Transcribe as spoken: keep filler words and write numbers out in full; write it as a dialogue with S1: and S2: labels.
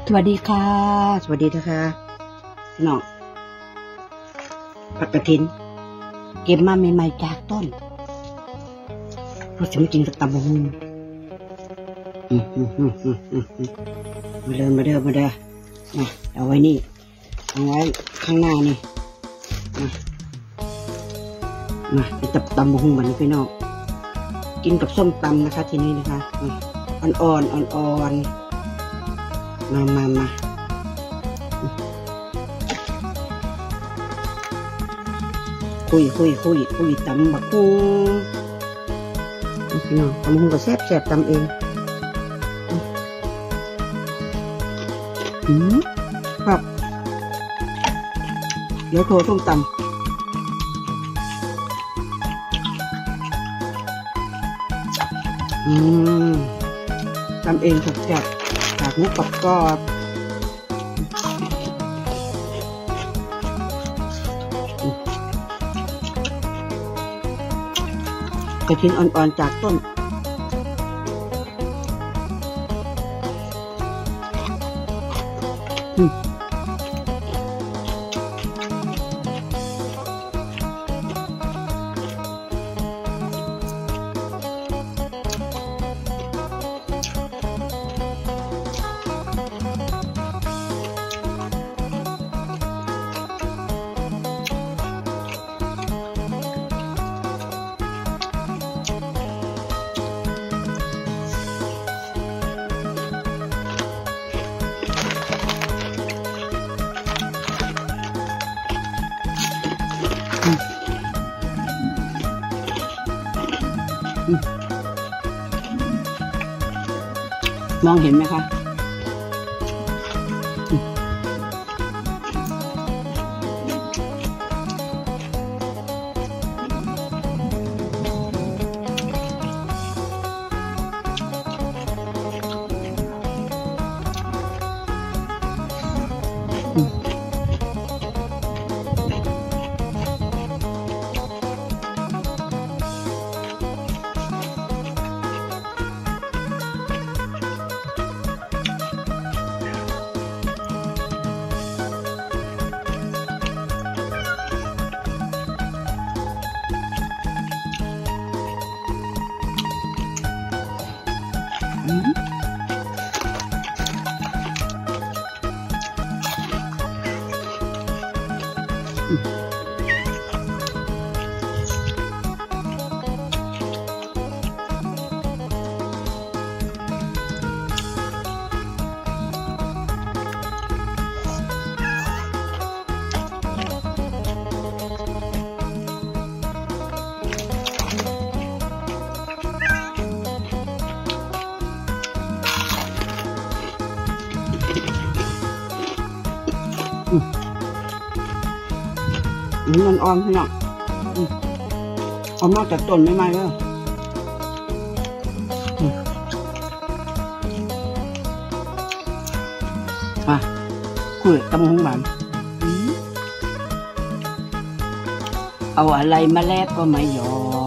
S1: สวัสดีค่ะสวัสดีนะคะน้องผักกระถินเก็บมาใหม่ๆจากต้นรสจริงๆสักตำบักหุ่งมาเดินมาเดินมาเดินมาเอาไว้นี่เอาไว้ข้างหน้านี่มามาไปตับตำบักหุ่งมันพี่น้องกินกับส้มตำนะคะทีนี้นะคะอ่อนๆอ่อนๆมามามาคุยคุยคุยคุยตำบักหุ่งพี่น้องตำบักหุ่งก็แซ่บแซ่บตำเองอืมครับเดี๋ยวโทรส้มตำอืมทำเองจากจากจากมุกกับกรอบกระถินอ่อนๆจากต้นอืมมองเห็นไหมคะมันอ่อนพี่น้องเอามาจากต้นไม่ไหมเลยมาคุยตำบักหุ่งหวานเอาอะไรมาแลกก็ไม่ยอม